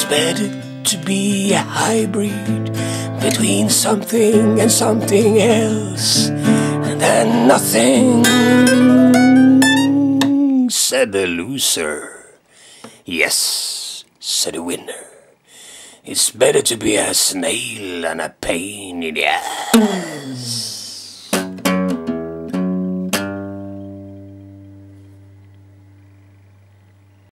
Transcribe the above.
better to be a hybrid between something and something else than nothing, said the loser. Yes, said the winner. It's better to be a snail than a pain in the ass.